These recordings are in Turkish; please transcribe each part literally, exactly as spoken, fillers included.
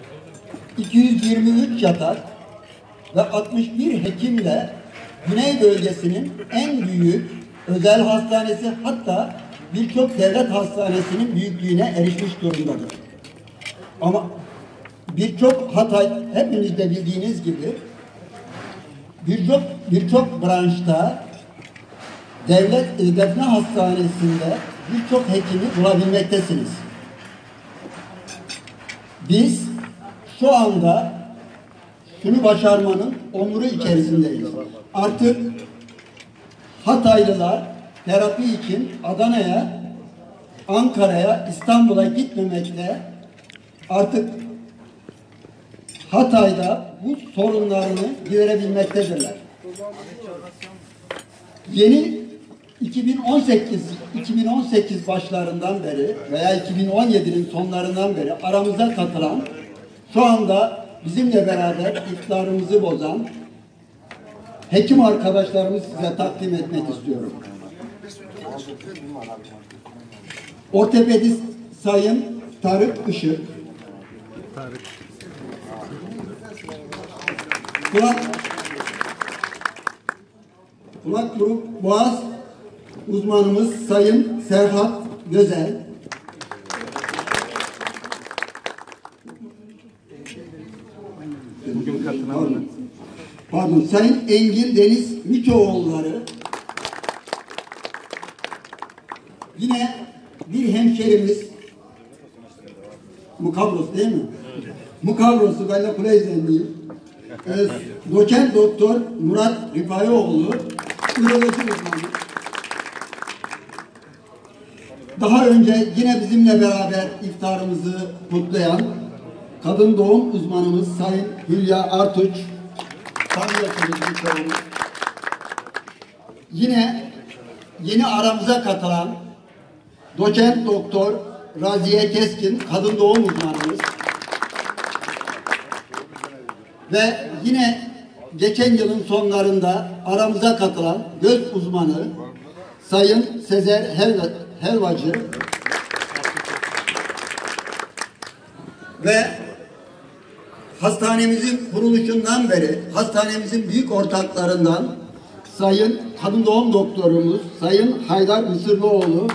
iki yüz yirmi üç yatak ve altmış bir hekimle Güney bölgesinin en büyük özel hastanesi, hatta birçok devlet hastanesinin büyüklüğüne erişmiş durumdadır. Ama birçok Hatay, hepiniz de bildiğiniz gibi birçok birçok branşta devlet Defne Hastanesi'nde birçok hekimi bulabilmektesiniz. Biz şu anda şunu başarmanın onuru içerisindeyiz. Artık Hataylılar terapi için Adana'ya, Ankara'ya, İstanbul'a gitmemekle artık Hatay'da bu sorunlarını giderebilmektedirler. Yeni iki bin on sekiz iki bin on sekiz başlarından beri veya iki bin on yedi'nin sonlarından beri aramıza katılan, şu anda bizimle beraber iftarımızı bozan hekim arkadaşlarımızı size takdim etmek istiyorum. Ortopedist Sayın Tarık Işık, kulak, kulak burun boğaz uzmanımız Sayın Serhat Gözel, bugün katılan pardon Sayın Engin Deniz Miçoğulları, yine bir hemşerimiz Mukavros değil mi? Mukavros'u ben de Kuleyzenliyim. Ee, Doçent Doktor Murat Rifaioğlu, üroloji uzmanı. Daha önce yine bizimle beraber iftarımızı kutlayan kadın doğum uzmanımız Sayın Hülya Artuç, tanıyorsunuz birçoğunuz. Yine yeni aramıza katılan Doçent Doktor Raziye Keskin, kadın doğum uzmanımız. Ve yine geçen yılın sonlarında aramıza katılan göz uzmanı Sayın Sezer Helva, Helvacı ve hastanemizin kuruluşundan beri hastanemizin büyük ortaklarından Sayın kadın doğum doktorumuz Sayın Haydar Mısırlıoğlu,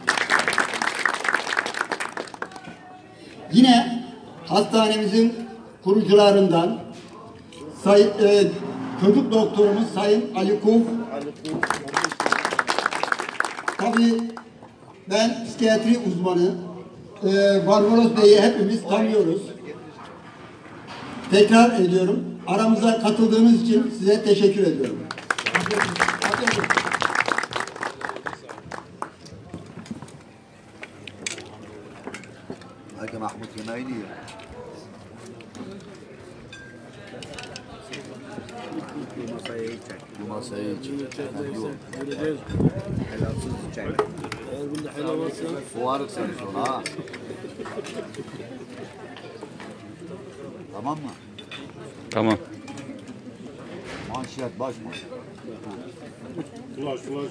yine hastanemizin kurucularından Say, e, çocuk doktorumuz Sayın Ali Kuf. Tabii ben psikiyatri uzmanı e, Barbaros Bey'i hepimiz tanıyoruz. Tekrar ediyorum, aramıza katıldığınız için size teşekkür ediyorum. Hadi Mahmut yemeğini yiyor. Bu masaya içecek. Bu masaya içecek. Helalsiz içecek. Fuarık seni sonra ha. Tamam mı? Tamam. Manşiyat baş mı? Flash, flash,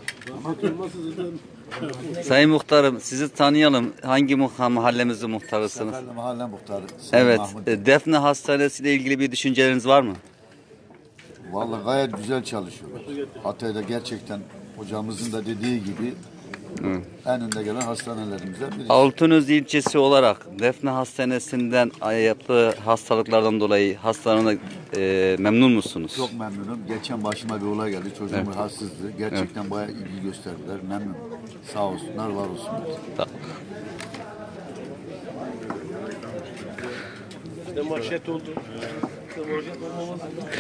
flash. Sayın Muhtarım, sizi tanıyalım. Hangi muha mahallemizin muhtarısınız? Seferli mahalle muhtarı. Sayın Evet. Mahmut. Defne Hastanesi ile ilgili bir düşünceleriniz var mı? Vallahi gayet güzel çalışıyorlar. Hatay'da gerçekten hocamızın da dediği gibi Hı. en önde gelen hastanelerimizden birisi. Altınöz ilçesi olarak Defne Hastanesi'nden yaptığı hastalıklardan dolayı hastanede e, memnun musunuz? Çok memnunum. Geçen başıma bir olay geldi. Çocuğum Evet. rahatsızdı. Gerçekten evet. Bayağı ilgi gösterdiler. Memnunum. Sağ olsunlar, var olsunlar. Tamam. İşte manşet oldu. İşte manşet olmaması.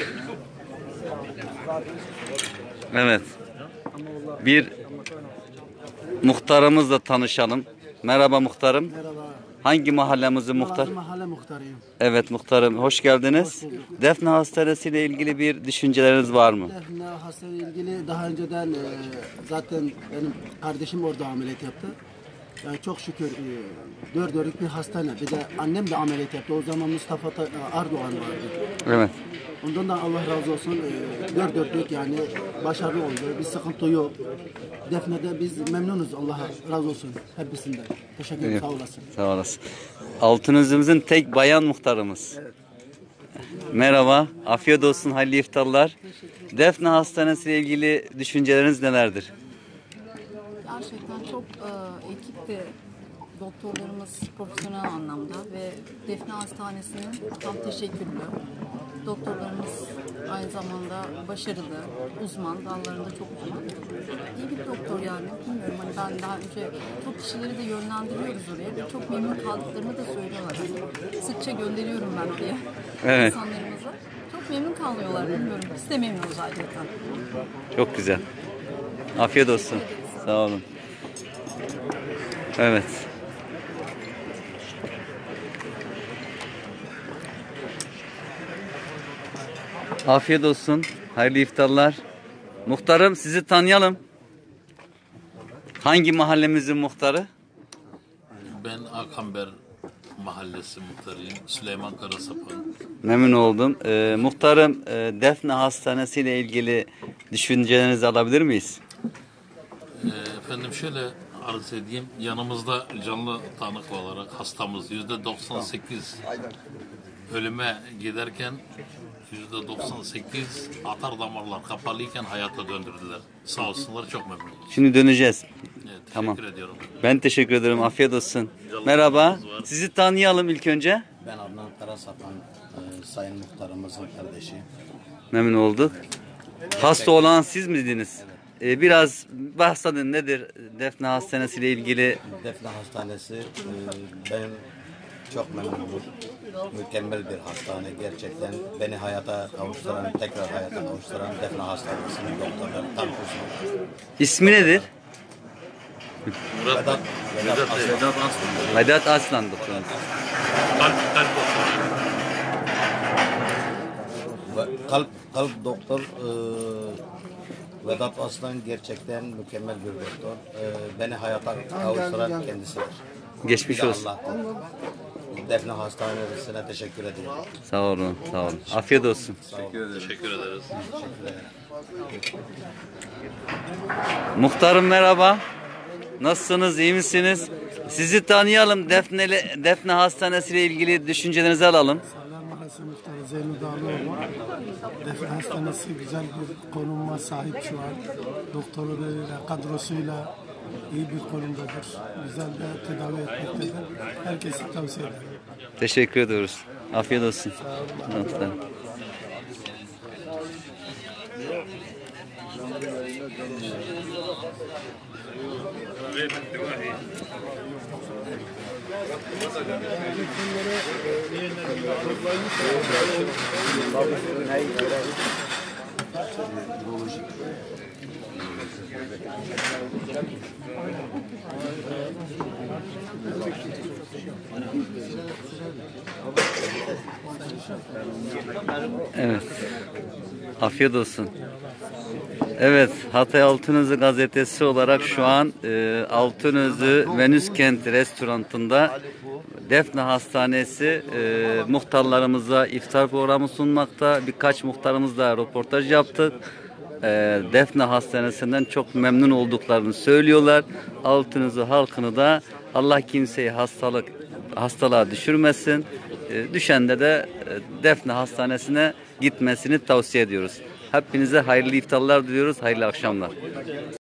Evet. Bir muhtarımızla tanışalım. Merhaba muhtarım. Merhaba. Hangi mahallemizin muhtar? Malazı mahalle muhtarıyım. Evet muhtarım, hoş geldiniz. Hoş Defne Hastanesi ile ilgili bir düşünceleriniz var mı? Defne hastaneye ilgili daha önceden e, zaten benim kardeşim orada ameliyat yaptı. Yani çok şükür e, dört dörtlük bir hastane. Bir de annem de ameliyat yaptı. O zaman Mustafa Ta- Ardoğan vardı. Evet. Ondan da Allah razı olsun e, dört dörtlük yani başarılı oldu. Bir sıkıntı yok. Defne'de biz memnunuz. Allah'a razı olsun hepsinden. Teşekkür ederim. Sağ olasın. Sağ olasın. Altınözümüzün tek bayan muhtarımız. Merhaba, afiyet olsun, hayırlı iftarlar. Defne Hastanesi ile ilgili düşünceleriniz nelerdir? Gerçekten çok e, ekipti. Doktorlarımız profesyonel anlamda ve Defne Hastanesi'nin tam teşekkürlü. Doktorlarımız aynı zamanda başarılı, uzman, dallarında çok uzman. İyi bir doktor yani. Bilmiyorum hani ben daha önce çok kişileri de yönlendiriyoruz oraya ve çok memnun kaldıklarını da söylüyorlar. Sıkça gönderiyorum ben oraya Evet. insanlarımıza. Çok memnun kalıyorlar bilmiyorum. Biz de memnunuz ayrıca. Çok güzel. Afiyet olsun. Sağ olun. Evet. Afiyet olsun. Hayırlı iftarlar. Muhtarım sizi tanıyalım. Hangi mahallemizin muhtarı? Ben Akamber Mahallesi muhtarıyım. Süleyman Karasapan. Memnun oldum. Ee, muhtarım e, Defne Hastanesi ile ilgili düşüncelerinizi alabilir miyiz? Ee, efendim şöyle arz edeyim. Yanımızda canlı tanık olarak hastamız yüzde doksan sekiz ölüme giderken yüzde doksan sekiz atar damarlar kapalıyken hayata döndürdüler. Sağ olsunlar, çok memnunum. Şimdi döneceğiz. Evet, teşekkür Tamam. ediyorum. Ben teşekkür ederim. Afiyet olsun. Merhaba. Sizi tanıyalım ilk önce. Ben Adnan Karasapan, e, Sayın Muhtarımızın kardeşi. Memnun olduk. Hasta olan siz miydiniz? Ee, biraz bahsedin, nedir Defne Hastanesi ile ilgili? Defne Hastanesi, e, ben çok memnunum. Mükemmel bir hastane gerçekten. Beni hayata kavuşturan, tekrar hayata kavuşturan Defne Hastanesi'nin doktorları tam uzman. İsmi nedir? Vedat, Vedat Aslan. Vedat Aslan doktorumuz. Kalp, kalp doktoru. Ve Kalp, kalp doktor e, Vedat Aslan gerçekten mükemmel bir doktor. E, beni hayata kavuşturan kendisidir. Geçmiş Bir de olsun. Allah'tan Defne Hastanesi'ne teşekkür ediyorum. Sağ olun, sağ olun. Afiyet olsun. Teşekkür ederiz. Muhtarım merhaba. Nasılsınız, iyi misiniz? Sizi tanıyalım. Defne, Defne Hastanesi ile ilgili düşüncelerinizi alalım. Sağlar Mahallesi Muhtarı Zeyno Dağlıoğlu. Defne Hastanesi güzel bir konuma sahip şu an. Doktorlarıyla, kadrosuyla iyi bir konumdadır. Güzel de tedavi etmektedir. Herkese tavsiye ederim. Teşekkür ediyoruz. Afiyet olsun. Muhtarım. Evet. Afiyet olsun. Evet, Hatay Altınözü gazetesi olarak şu an e, Altınözü Venüskent restoranında Defne Hastanesi e, muhtarlarımıza iftar programı sunmakta. Birkaç muhtarımızla röportaj yaptık. E, Defne Hastanesi'nden çok memnun olduklarını söylüyorlar. Altınözü halkını da Allah kimseyi hastalık hastalığa düşürmesin. E, düşende de e, Defne Hastanesi'ne gitmesini tavsiye ediyoruz. Hepinize hayırlı iftarlar diliyoruz, hayırlı akşamlar.